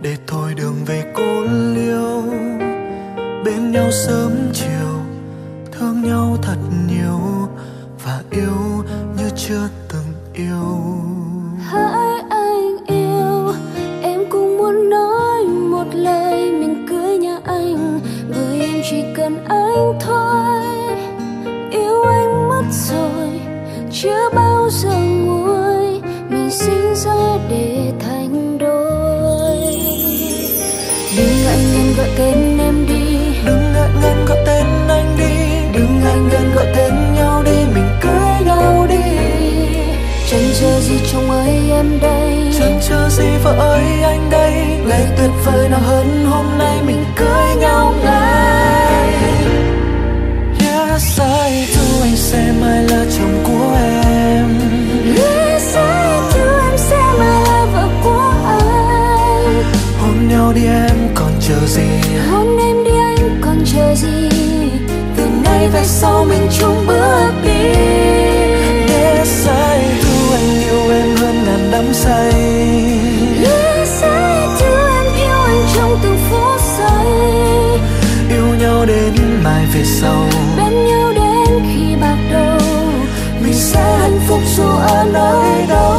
để thôi đường về cô liêu. Bên nhau sớm chiều, thương nhau thật nhiều và yêu như chưa từng yêu. Hỡi anh yêu, em cũng muốn nói một lời mình cưới nhà anh, bởi em chỉ cần anh thôi. Yêu anh mất rồi, chưa bao giờ nguôi, mình sinh ra để thành đôi. Đừng ngại ngần gọi tên em đi, đừng ngại ngần gọi tên anh đi, đừng ngại ngần gọi tên nhau đi, mình cưới nhau đi. Chẳng chờ gì chồng ơi em đây, chẳng chờ gì vợ ơi anh đây, ngày tuyệt vời nào hơn hôm nay mình cưới nhau ngay. Yes, I do, anh sẽ mãi là chồng của em. Yes, I do, em sẽ mãi là vợ của anh. Hôn nhau đi em còn chờ gì, hôn em đi anh còn chờ gì, từ nay về sau mình chung bước đi. Yes, I do, anh yêu em hơn ngàn đắm say. Yes, I do, em yêu anh trong từng phút giây. Yêu nhau đến mai về sau, bên nhau đến khi bạc đầu, mình sẽ hạnh phúc dù ở nơi đâu,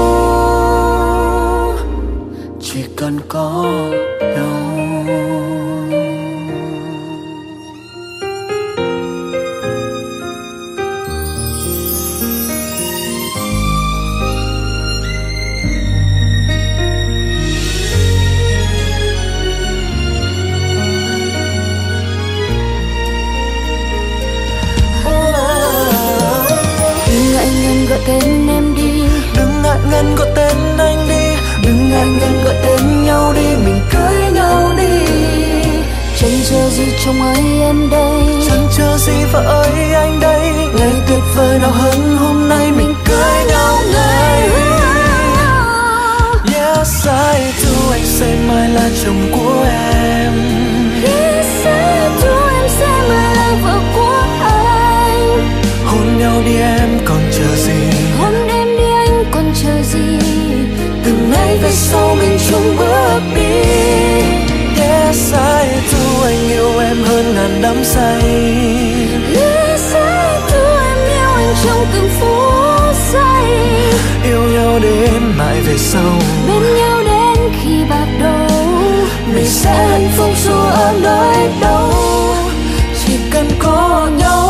chỉ cần có nhau. Gọi tên em đi, đừng ngại ngần gọi tên anh đi, đừng ngại ngần gọi tên nhau đi, mình cưới nhau đi. Chẳng chờ gì chồng ơi em đây, chẳng chờ gì vợ ơi anh đây, ngày tuyệt vời nào hơn hôm nay mình cưới nhau ngay. Yes, I do, anh sẽ mãi là chồng của em. Yes, I do, em sẽ mãi là vợ của anh. Hôn nhau đi em còn chờ gì, hôn em đi anh còn chờ gì, từ nay về sau mình chung bước đi. Yes, I do, anh yêu em hơn ngàn đắm say. Yes, I do, em yêu anh trong từng phút giây. Yêu nhau đến mãi về sau, bên nhau đến khi bạc đầu, mình sẽ hạnh phúc dù ở nơi đâu, chỉ cần có nhau.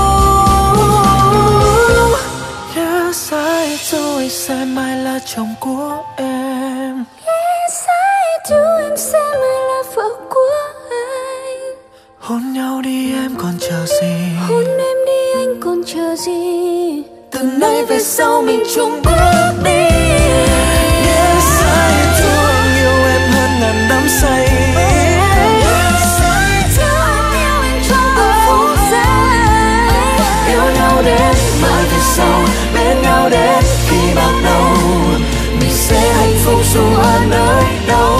Yes, I do, anh sẽ mãi là chồng của em. Yes, I do, em sẽ mãi là vợ của anh. Hôn nhau đi em còn chờ gì, hôn em đi anh còn chờ gì, từ nay về sau mình chung bước đi. Yes, I do, anh yêu em hơn ngàn đắm say. Yes, I do, em yêu anh trong từng phút giây. Yêu nhau đến mãi về sau, bên nhau đến khi bạc đầu, mình sẽ hạnh phúc dù ở nơi đâu,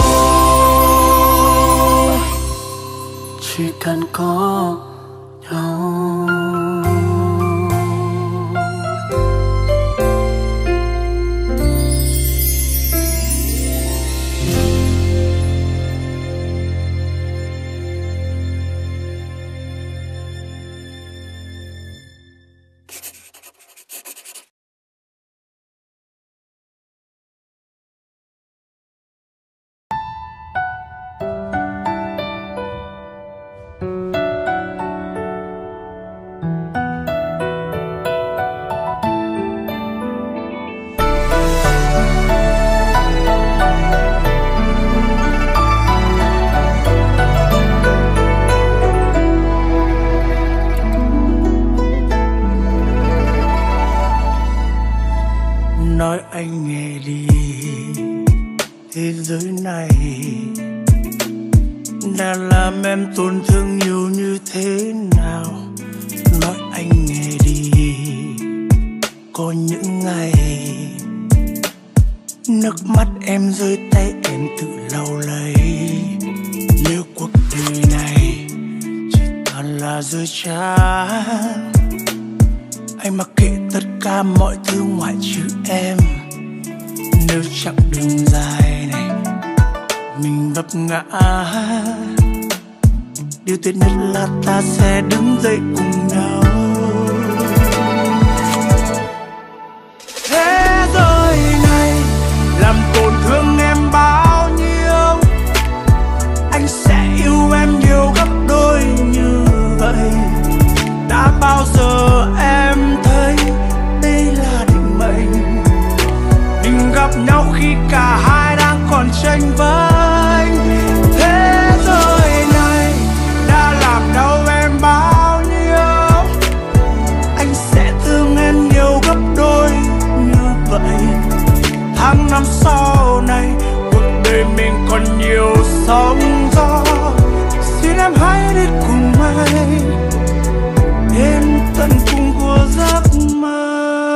chỉ cần có nhau. Nói anh nghe đi, thế giới này đã làm em tổn thương nhiều như thế nào. Nói anh nghe đi, có những ngày nước mắt em rơi tay em tự lau lấy. Nếu cuộc đời này chỉ toàn là dối trá, anh mặc kệ tất cả mọi thứ ngoại trừ em. Nếu chặng đường dài này mình vấp ngã. Điều tuyệt nhất là ta sẽ đứng dậy cùng nhau. Thế giới này làm tổn thương em bao nhiêu, anh sẽ yêu em nhiều gấp đôi như vậy. Đã bao giờ em thấy đây là định mệnh, mình gặp nhau khi cả hai đang còn chênh vênh. Thế giới này đã làm đau em bao nhiêu, anh sẽ thương em nhiều gấp đôi như vậy. Tháng năm sau này cuộc đời mình còn nhiều sóng gió, xin em hãy đi cùng anh đến tận cùng của giấc mơ.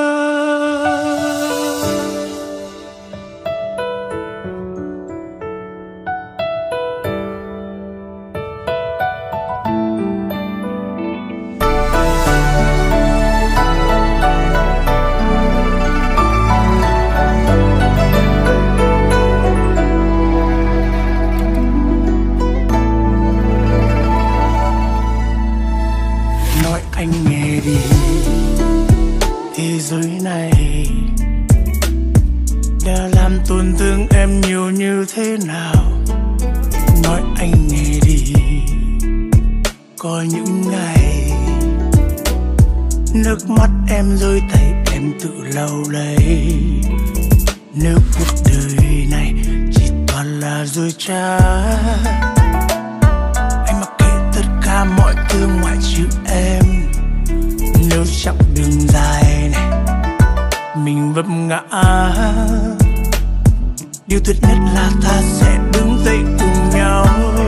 Anh nghe đi, thế giới này đã làm tổn thương em nhiều như thế nào. Nói anh nghe đi, có những ngày nước mắt em rơi tay em tự lau lấy. Nếu cuộc đời này chỉ toàn là dối trá, anh mặc kệ tất cả mọi thứ ngoại trừ em. Nếu chặng đường dài này mình vấp ngã, điều tuyệt nhất là ta sẽ đứng dậy cùng nhau.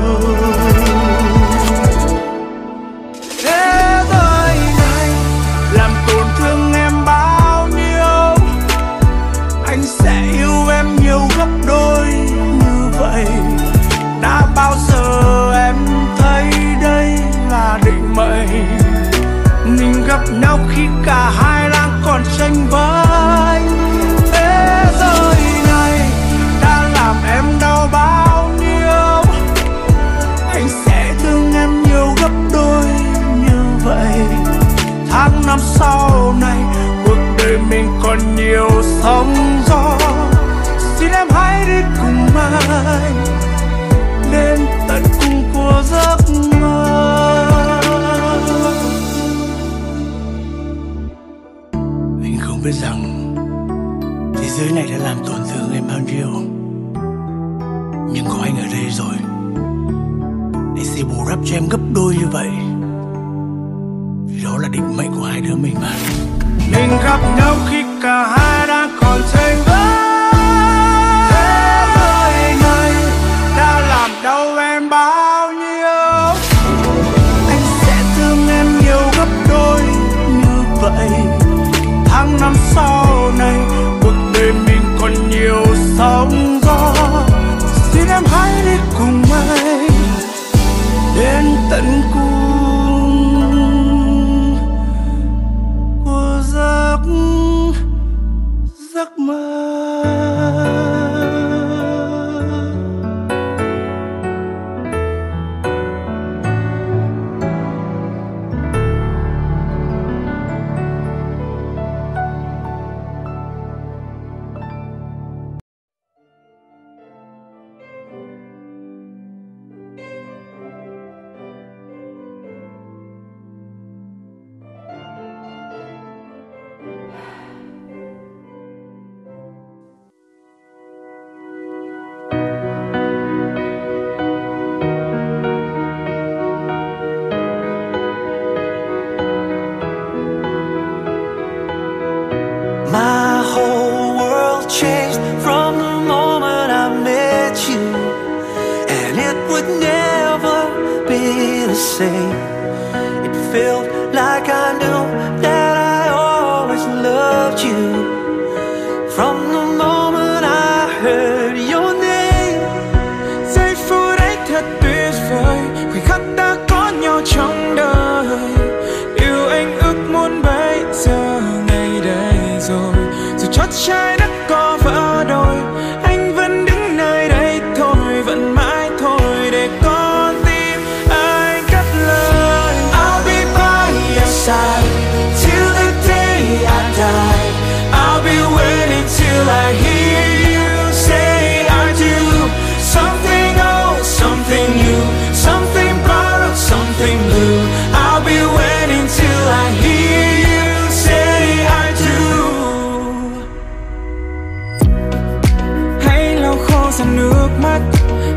Thế giới này làm tổn thương em bao nhiêu, anh sẽ yêu em nhiều gấp đôi như vậy. Đã bao giờ em thấy đây là định mệnh, mình gặp nhau khi cả hai đang còn chênh vênh. Thế giới này đã làm em đau bao nhiêu, anh sẽ thương em nhiều gấp đôi như vậy. Tháng năm sau này cuộc đời mình còn nhiều sóng gió, xin em hãy đi cùng anh đến tận cùng của giấc mơ. Không biết rằng thế giới này đã làm tổn thương em bao nhiêu, nhưng có anh ở đây rồi để sẽ bù đắp cho em gấp đôi như vậy. Vì đó là định mệnh của hai đứa mình mà. Mình gặp nhau khi cả hai đang còn chênh vênh. Thế giới này đã làm đau em bao nhiêu, anh sẽ thương em nhiều gấp đôi như vậy. Tháng năm sau này cuộc đời mình còn nhiều sóng gió, xin em hãy đi cùng anh đến tận cùng của giấc mơ. My whole world changed from the moment I met you, and it would never be the same. It felt like I knew that I always loved you. From the moment I heard your name, giây phút ấy thật tuyệt vời, khoảnh khắc ta có nhau trong đời. Điều anh ước muốn bây giờ ngày đây rồi, dù chót trái đất có vỡ đôi, anh vẫn đứng nơi đây thôi, vẫn mãi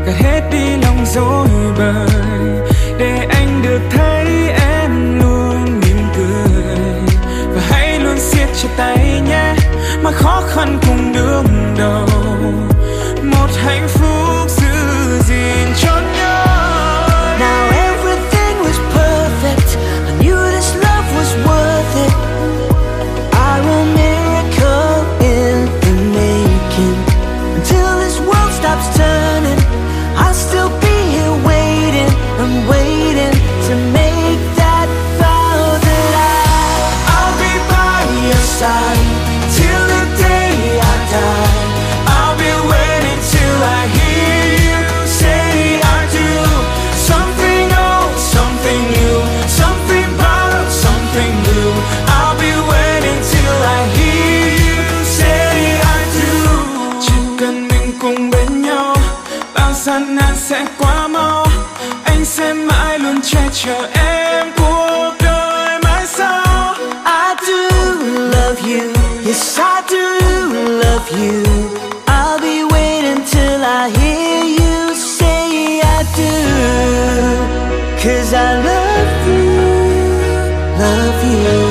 gạt hết đi lòng dối bời, để anh được thấy em luôn mỉm cười. Và hãy luôn siết chặt tay nhé, mà khó khăn cùng đương đầu, một hạnh phúc giữ gìn cho nhau. Now everything was perfect, I knew this love was worth it. Our miracle in the making. Until this world stops turning, I'll still be here waiting. I'm waiting to make that vow that I'll be by your side till the day I die. I'll be waiting till I hear you say I do. Something old, something new, something borrowed, something new. I'll be waiting till I hear you say I do. Chỉ cần mình cùng bên nhau, bao gian nan sẽ qua mau. Anh sẽ mãi luôn che chở em cuộc đời mãi sau. I do love you, yes I do love you. I'll be waiting till I hear you say I do. 'Cause I love you, love you.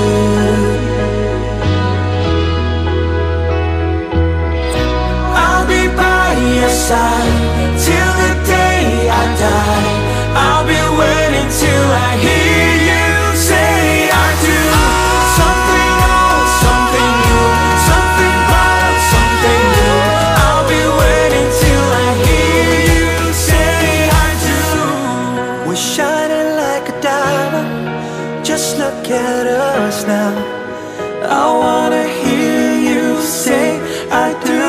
I'll be by your side till the day I die. I'll be waiting till I hear you say I do. Something old, something new, something borrowed, something new. I'll be waiting till I hear you say I do. We're shining like a diamond, just look at us now. I wanna hear you say I do.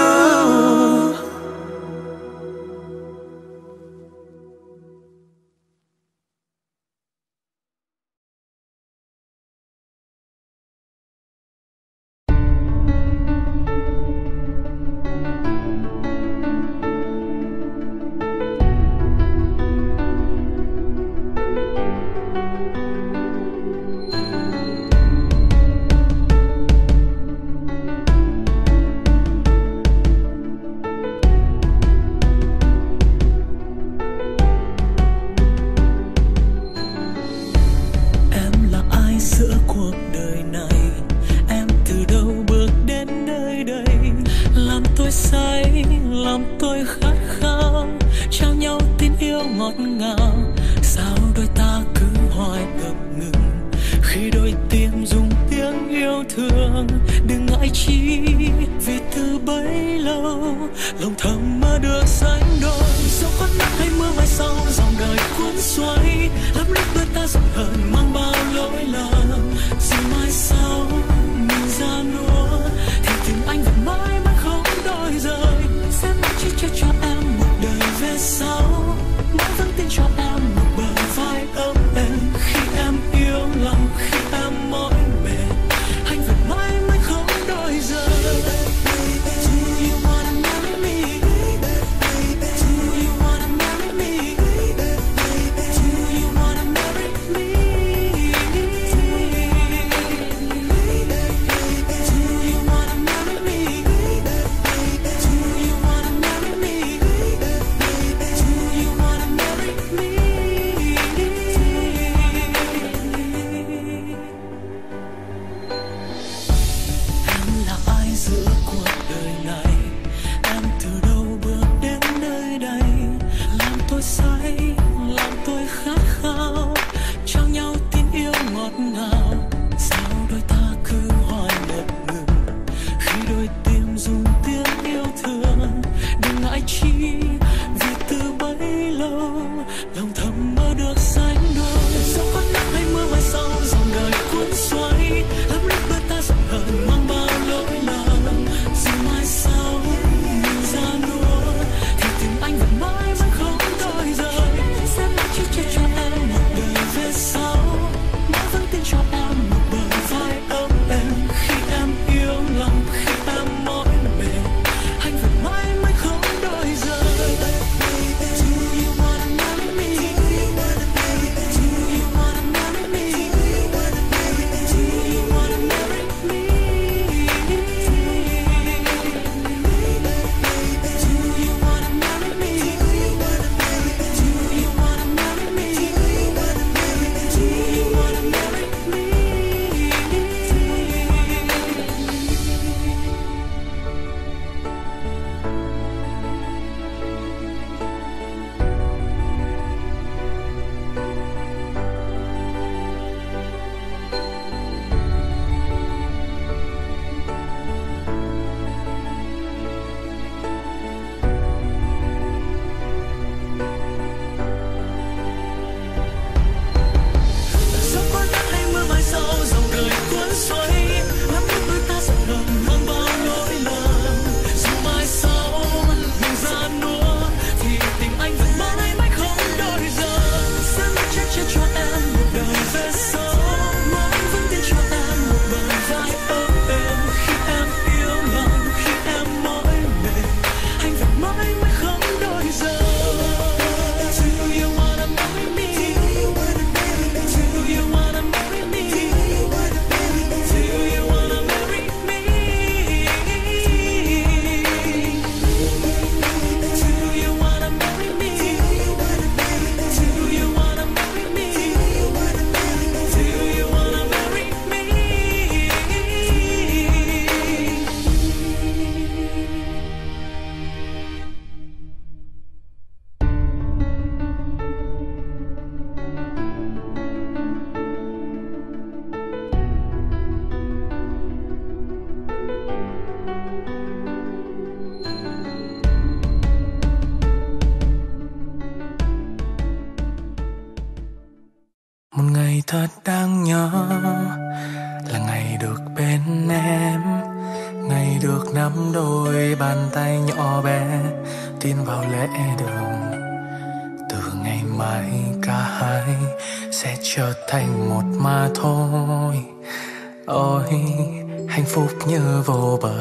Một ngày thật đáng nhớ là ngày được bên em, ngày được nắm đôi bàn tay nhỏ bé tiến vào lễ đường. Từ ngày mai cả hai sẽ trở thành một mà thôi. Ôi hạnh phúc như vô bờ.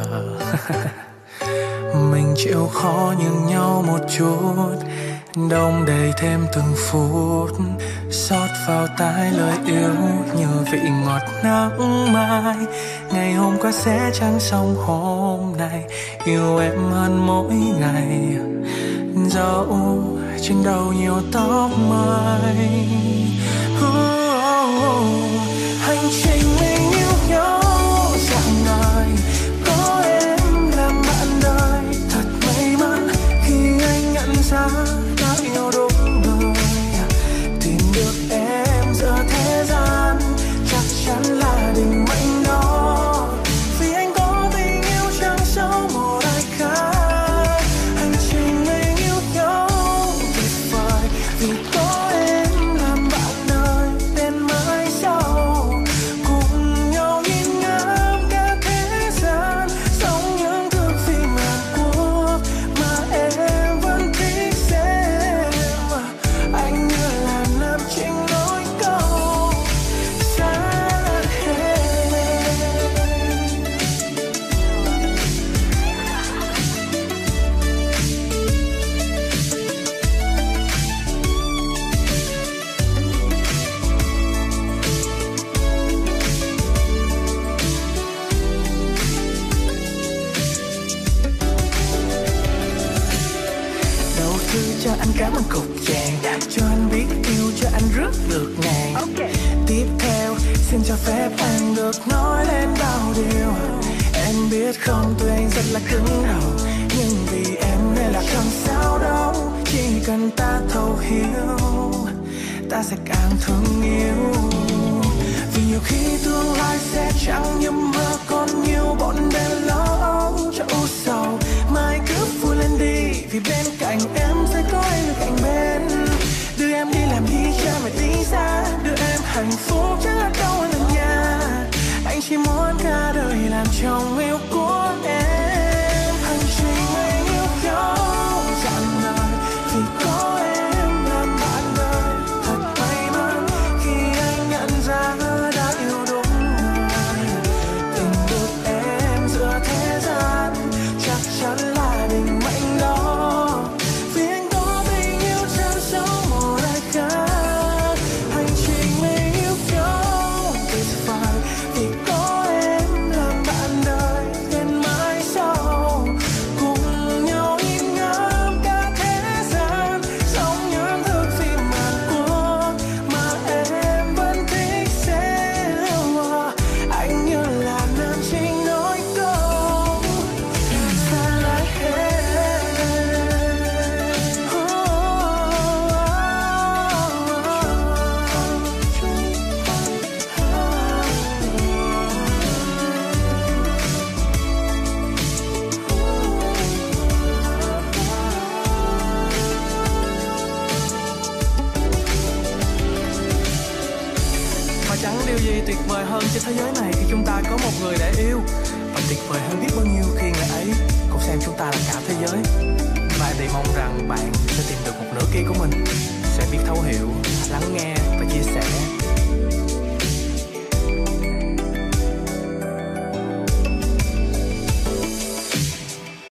Mình chịu khó nhường nhau một chút, đong đầy thêm từng phút, xót vào tai lời yêu như vị ngọt nắng mai. Ngày hôm qua sẽ chẳng xong hôm nay, yêu em hơn mỗi ngày. Dẫu trên đầu nhiều tóc mai. Hành trình mình yêu nhau dạng đời, có em làm bạn đời. Thật may mắn khi anh nhận ra đã yêu đúng người. Tìm được em giữa thế gian chắc chắn là định mệnh đó. Vì anh có tình yêu chẳng giống một ai khác. Hành trình mình yêu nhau tuyệt vời, vì có em làm bạn đời đến mãi sau. Cùng nhau nhìn ngắm cả thế gian, sống những thước phim Hàn Quốc mà em vẫn thích xem. Anh như là nam chính nối câu xa hết. Đầu tư cho anh cảm ơn cục vàng, cho anh biết yêu, cho anh rước được ngàn. Tiếp theo xin cho phép anh được nói lên bao điều. Em biết không, tuy anh rất là cứng đầu, nhưng vì em nên là không sao đâu. Chỉ cần ta thấu hiểu, ta sẽ càng thương yêu. Vì nhiều khi tương lai sẽ chẳng như mơ, còn nhiều bọn đèn lo âu cho u sầu. Mai cứ vui lên đi, vì bên cạnh em sẽ có anh ở cạnh bên. Đưa em đi làm đi cha mà đi xa, đưa em hạnh phúc chẳng là đâu ở nhà. Anh chỉ muốn cả đời làm chồng yêu của em. Hành trình mình yêu nhau dạng đời, vì có em làm bạn đời. Thật may mắn khi anh nhận ra đã yêu đúng người. Tìm được em giữa thế gian chắc chắn là định mệnh đó. Vì anh có tình yêu chẳng giống một ai khác. Hành trình mình yêu nhau tuyệt vời, vì có em làm bạn đời đến mãi sau. Cùng nhau nhìn ngắm cả thế gian, sống những thước phim Hàn Quốc mà em vẫn thích xem. Anh như là nam chính nối câu xa lại hết. Và chẳng điều gì tuyệt vời hơn trên thế giới này khi chúng ta có một người để yêu. Và tuyệt vời hơn biết bao nhiêu khi người ấy cũng xem chúng ta là cả thế giới. Và thì mong rằng bạn sẽ tìm được một nửa kia của mình, sẽ biết thấu hiểu, lắng nghe và chia sẻ